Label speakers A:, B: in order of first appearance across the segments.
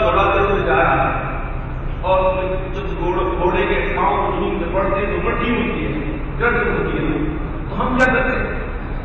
A: دوڑاتے ہوئے جا رہا ہے اور جب گھوڑے کے پاؤں زمین پہ پڑتے تو مٹی ہوتی ہے، گرد ہوتی ہے، تو ہم کیا کرتے ہیں؟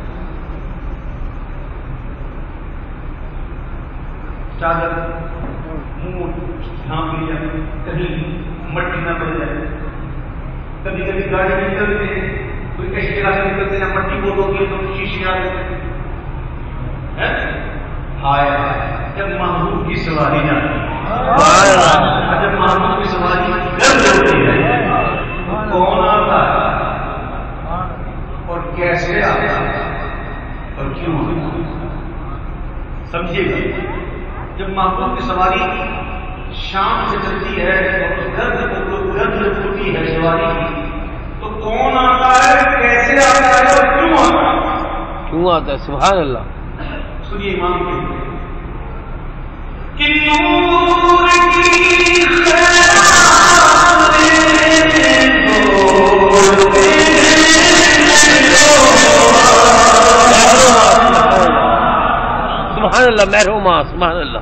A: چادر منہ ڈھانپ لیا کہیں مٹی نہ پڑ جائے. کبھی کبھی گاڑی میں نکلتے ہیں، کوئی ایسے راستے نکلتے ہیں مٹی بوٹ ہوتی ہے تو شیشے آ جاتے ہیں. ہائے جب محبوب کی سواری جاتی ہے، جب محبوب کی سواری گرد ہوتی ہے، کون آتا ہے اور کیسے آتا ہے اور کیوں آتا ہے؟ سمجھیے گا. جب محبوب کی سواری شام سے چلتی ہے اور گرد ہوتی ہے سواری کی، تو کون آتا ہے، کیسے آتا ہے اور کیوں آتا ہے؟
B: کیوں آتا ہے؟ سبحان اللہ.
A: سنیے امام کہ نور کی
B: سبحان اللہ. محروما سبحان اللہ.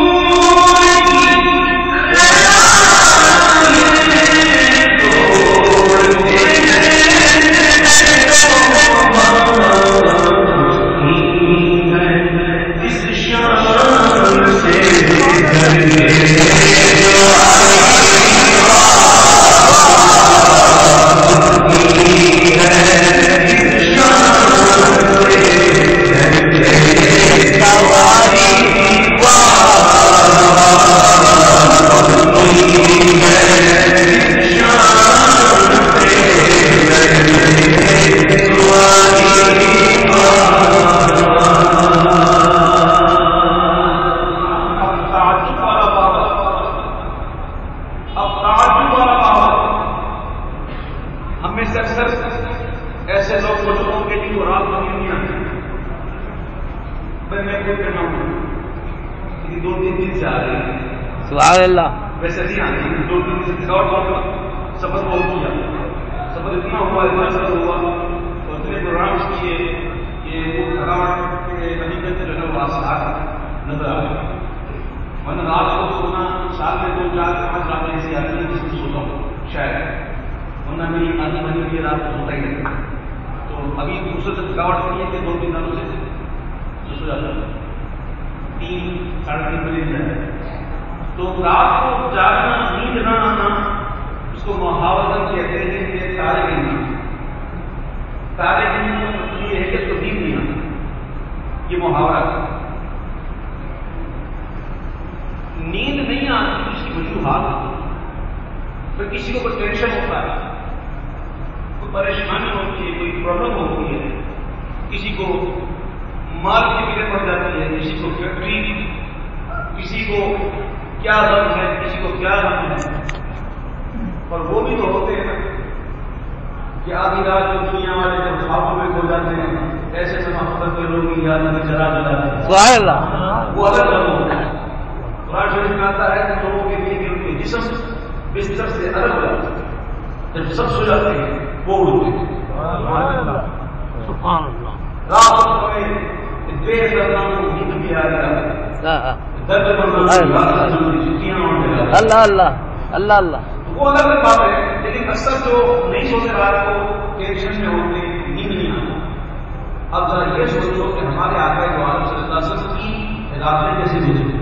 B: سبحان اللہ.
A: ویسے نہیں آتی 2-3 دن سے سفر بہت کیا، سفر اتنا ہوا سفر ہوا اور اتنے پروگرامس کیے کہ وہ تھکاوٹ کے نتیجے سے جو ہے وہاں سے نظر آ گیا. میں نے رات کو سونا سال میں 2-4-5 راتیں ایسی آتی ہیں جس کو سوتا ہوں شاید، ورنہ میری آدھی بنی ہوئی رات کو سوتا ہی نہیں. تو ابھی دوسرے سے تھکاوٹ نہیں ہے کہ 2-3 دنوں سے سو جاتا ہے 3-3:30 بجے جائے. تو رات کو جاگنا، نیند نہ آنا، اس کو محاورتن کہتے ہیں کہ تارے کی نیند. تارے کی نیند کا مطلب یہ ہے کہ اس کو نیند نہیں آتی. یہ محاورہ نیند نہیں آتی اس کی وجوہات ہوتی ہے. پھر کسی کو کوئی ٹینشن ہوتا ہے، کوئی پریشانی ہوتی ہے، کوئی پرابلم ہوتی ہے، کسی کو مال کی فکر پڑ جاتی ہے، کسی کو فیکٹری، کسی کو کیا غم ہے، کسی کو کیا غم ہے. اور وہ بھی تو ہوتے ہیں کہ آدھی رات جو دنیا والے جب خوابوں میں کھو جاتے ہیں، ایسے سے محبت کے لوگ یاد میں چلا جاتے ہیں.
B: سبحان اللہ.
A: وہ الگ غم ہوتا ہے. قرآن شریف میں آتا ہے کہ لوگوں کے لیے ان کے جسم بستر سے الگ ہو جاتے ہیں، جب سب سو جاتے ہیں وہ اٹھتے ہیں.
B: سبحان اللہ.
A: رات کو ہمیں بے درد نیند بھی آ گیا،
B: اللہ اللہ اللہ اللہ.
A: وہ الگ الگ بات ہے، لیکن اکثر جو نہیں سوتے رات کو ٹینشن میں ہوتے ہیں، نیند نہیں آتی. اب ذرا یہ سوچو کہ ہمارے آقا جو عالم صلی اللہ علیہ وسلم کی راتیں کیسے گزری،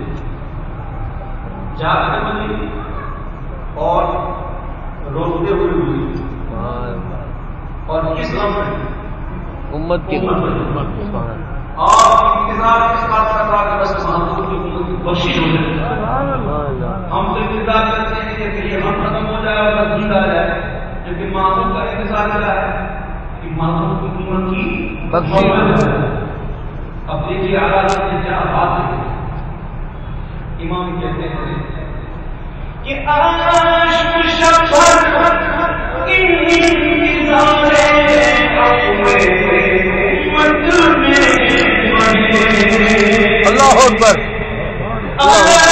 A: جاگتے گزری اور روتے ہوئے گزری، اور کس غم میں؟
B: امت کی
A: اور انتظار اس بات کا تھا کہ بس محبوب کی امت کی بخشش ہو جائے. ہم تو انتظار کرتے ہیں کہ یہ ہم ختم ہو جائے اور تقدیر آ جائے، لیکن محبوب کا انتظار کیا ہے کہ محبوب کی امت کی بخشش ہو جائے. اب دیکھیے آغاز میں کیا بات ہے. امام کہتے ہیں کہ عاشق شفق انتظار
B: اللہ اکبر.